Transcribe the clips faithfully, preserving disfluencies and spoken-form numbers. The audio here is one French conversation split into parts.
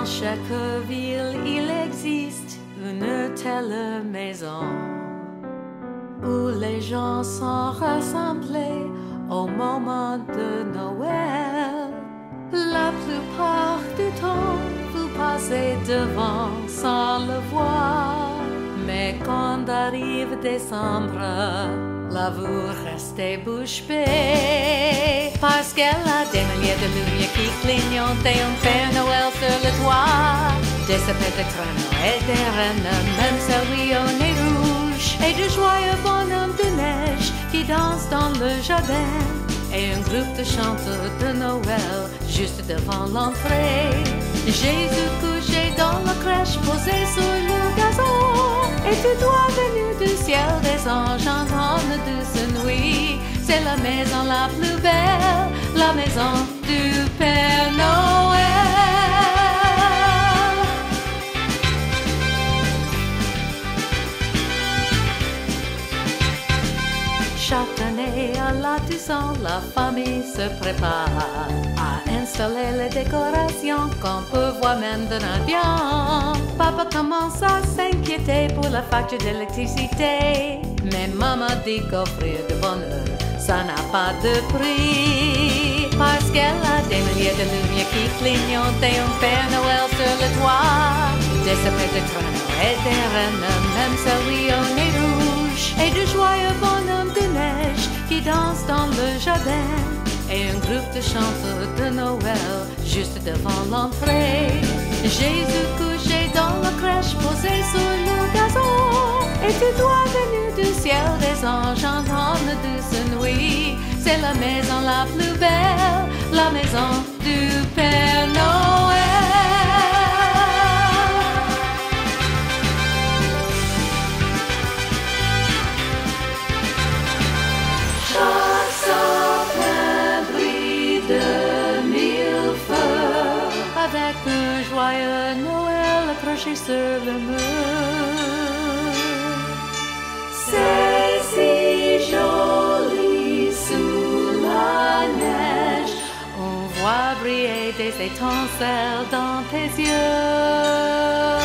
chaque ville, il existe une telle maison où les gens sont rassemblés au moment de Noël. La plupart du temps, vous passez devant sans le voir. Mais quand arrive décembre, là vous restez bouche bée, parce qu'elle a des milliers de lumières qui clignotent et un Père Noël sur le toit. Des sapins de traîneaux et des rennes, même celui au nez rouge, et de joyeux bonhommes de neige qui dansent dans le jardin, et un groupe de chanteurs de Noël juste devant l'entrée. Jésus couché dans la crèche, posé sur le gazon, et tout doigt venu du ciel des anges entendent douce nuit. C'est la maison la plus belle, la maison du Père Noël. Chaque année à la Toussaint, la famille se prépare à installer les décorations qu'on peut voir même de bien. Papa commence à s'inquiéter pour la facture d'électricité, mais maman dit qu'offrir de bonheur, ça n'a pas de prix, parce qu'elle a des milliers de lumières qui clignotent et un Père Noël sur le toit. Des sapins de traîneaux et des rennes, même celui au nez rouge, et de joyeux bonhommes de neige qui dansent dans le jardin, et un groupe de chanteurs de Noël juste devant l'entrée. Jésus couché dans la crèche, posé sur le gazon, et tout doigt venu du ciel des anges entendent douce nuit. C'est la maison la plus belle, la maison du Père Noël. Avec un joyeux Noël accroché sur le mur. C'est si joli sous la neige, on voit briller des étincelles dans tes yeux,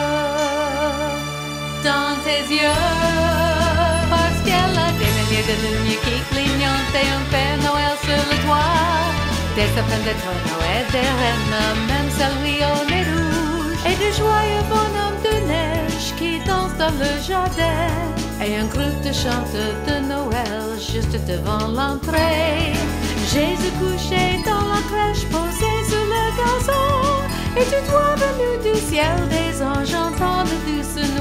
dans tes yeux, parce qu'elle a des milliers de lumières qui clignotent et un Père Noël sur le toit. Des sapins de traîneaux et des rennes, même celui au nez rouge, et de joyeux bonhommes de neige qui dansent dans le jardin, et un groupe de chanteurs de Noël juste devant l'entrée. Jésus couché dans la crèche, posé sur le gazon, et tout doigt venu du ciel des anges entendent douce